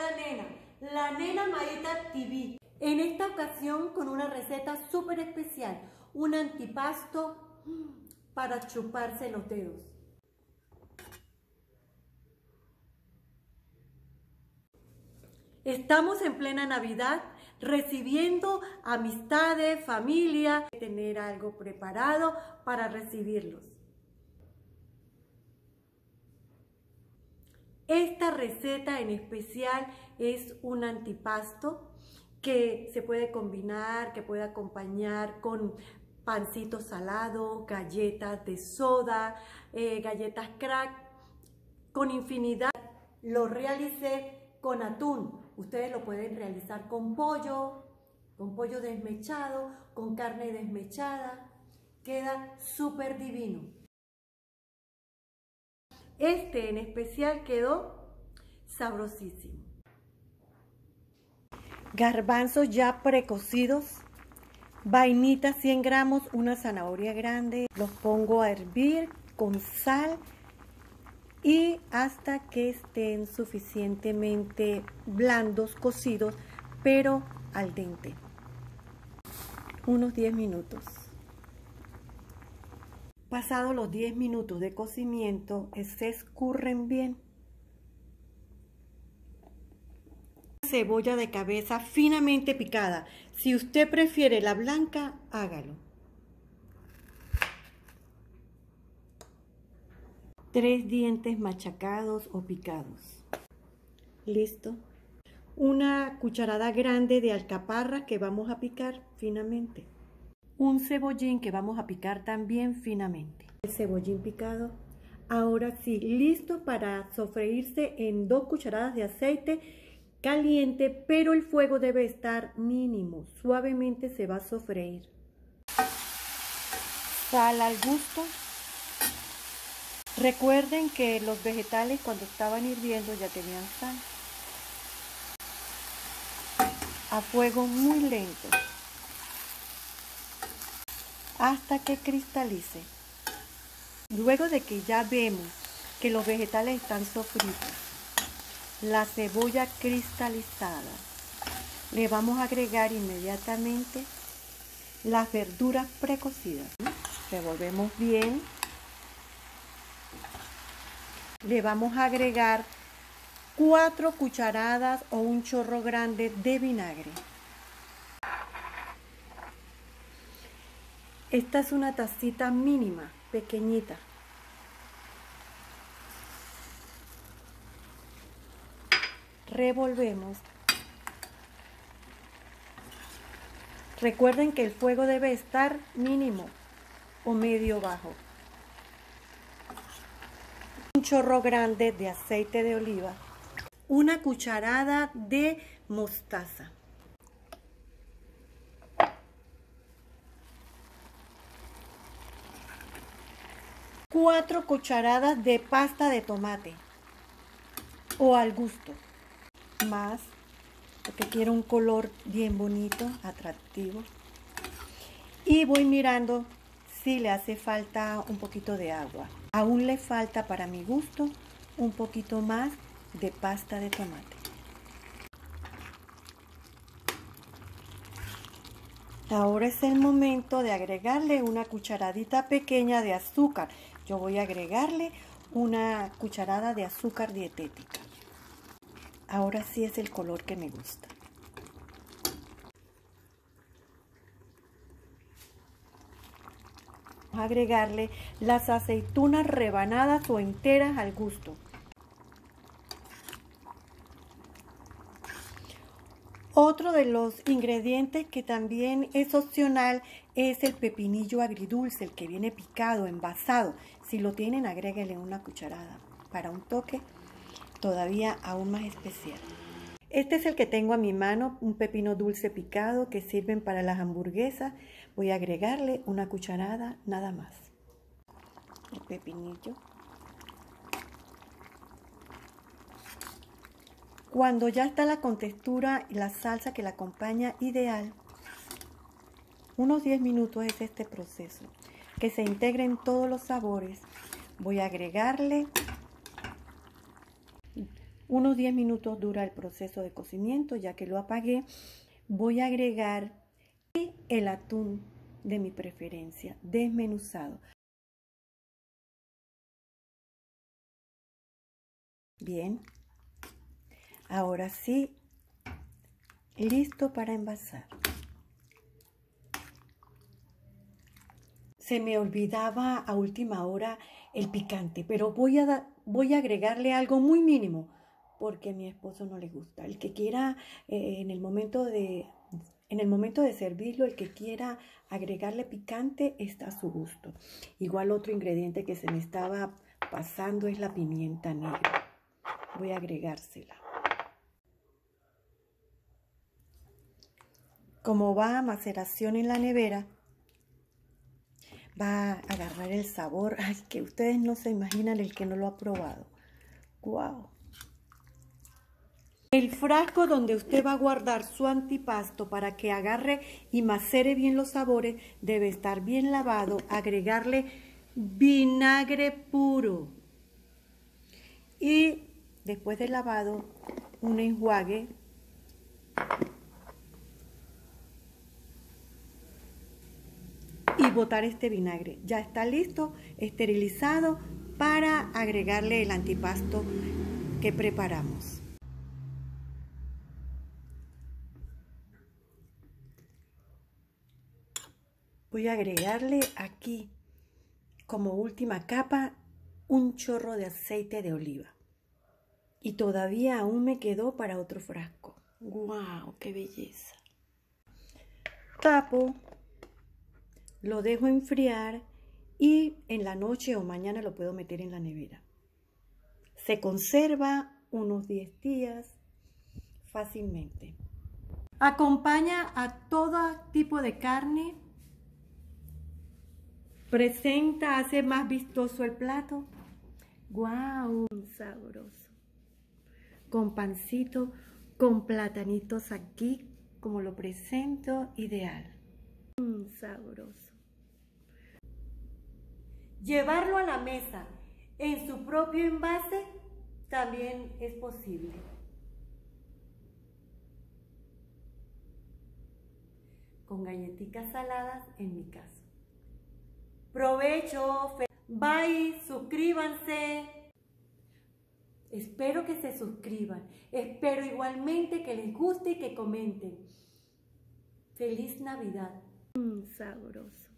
la nena Maíta TV. En esta ocasión con una receta súper especial, un antipasto para chuparse los dedos. Estamos en plena Navidad, recibiendo amistades, familia, tener algo preparado para recibirlos. Esta receta en especial es un antipasto que se puede combinar, que puede acompañar con pancito salado, galletas de soda, galletas crack, con infinidad. Lo realicé con atún. Ustedes lo pueden realizar con pollo desmechado, con carne desmechada. Queda súper divino. Este en especial quedó sabrosísimo. Garbanzos ya precocidos, vainita 100 gramos, una zanahoria grande. Los pongo a hervir con sal y hasta que estén suficientemente blandos, cocidos, pero al dente. Unos 10 minutos. Pasados los 10 minutos de cocimiento, se escurren bien. Cebolla de cabeza finamente picada. Si usted prefiere la blanca, hágalo. 3 dientes machacados o picados. Listo. Una cucharada grande de alcaparra que vamos a picar finamente. Un cebollín que vamos a picar también finamente. El cebollín picado. Ahora sí, listo para sofreírse en 2 cucharadas de aceite caliente, pero el fuego debe estar mínimo. Suavemente se va a sofreír. Sal al gusto. Recuerden que los vegetales cuando estaban hirviendo ya tenían sal. A fuego muy lento. Hasta que cristalice. Luego de que ya vemos que los vegetales están sofritos, la cebolla cristalizada, le vamos a agregar inmediatamente las verduras precocidas. Revolvemos bien. Le vamos a agregar 4 cucharadas o un chorro grande de vinagre. Esta es una tacita mínima, pequeñita. Revolvemos. Recuerden que el fuego debe estar mínimo o medio bajo. Un chorro grande de aceite de oliva. Una cucharada de mostaza. 4 cucharadas de pasta de tomate o al gusto. Más, porque quiero un color bien bonito, atractivo. Y voy mirando si le hace falta un poquito de agua. Aún le falta, para mi gusto, un poquito más de pasta de tomate. Ahora es el momento de agregarle una cucharadita pequeña de azúcar. Yo voy a agregarle una cucharada de azúcar dietética. Ahora sí es el color que me gusta. Vamos a agregarle las aceitunas rebanadas o enteras al gusto. Otro de los ingredientes que también es opcional es el pepinillo agridulce, el que viene picado, envasado. Si lo tienen, agréguenle una cucharada para un toque todavía aún más especial. Este es el que tengo a mi mano, un pepino dulce picado que sirven para las hamburguesas. Voy a agregarle una cucharada nada más. El pepinillo. Cuando ya está la contextura y la salsa que la acompaña ideal, unos 10 minutos es este proceso, que se integren todos los sabores. Voy a agregarle Unos 10 minutos dura el proceso de cocimiento. Ya que lo apagué, voy a agregar el atún de mi preferencia, desmenuzado. Bien, ahora sí, listo para envasar. Se me olvidaba a última hora el picante, pero voy a agregarle algo muy mínimo, porque a mi esposo no le gusta. El que quiera, en el momento de servirlo, el que quiera agregarle picante, está a su gusto. Igual otro ingrediente que se me estaba pasando es la pimienta negra. Voy a agregársela. Como va a maceración en la nevera, va a agarrar el sabor. Ay, que ustedes no se imaginan el que no lo ha probado. ¡Wow! El frasco donde usted va a guardar su antipasto para que agarre y macere bien los sabores debe estar bien lavado. Agregarle vinagre puro. Y después de lavado, un enjuague. Y botar este vinagre. Ya está listo, esterilizado, para agregarle el antipasto que preparamos. Voy a agregarle aquí, como última capa, un chorro de aceite de oliva. Y todavía aún me quedó para otro frasco. ¡Guau! ¡Qué belleza! Tapo. Lo dejo enfriar y en la noche o mañana lo puedo meter en la nevera. Se conserva unos 10 días fácilmente. Acompaña a todo tipo de carne. Presenta, hace más vistoso el plato. ¡Guau! Sabroso. Con pancito, con platanitos aquí, como lo presento, ideal. Sabroso. Llevarlo a la mesa en su propio envase también es posible. Con galletitas saladas en mi caso. Provecho, bye, suscríbanse. Espero que se suscriban. Espero igualmente que les guste y que comenten. Feliz Navidad. Sabroso.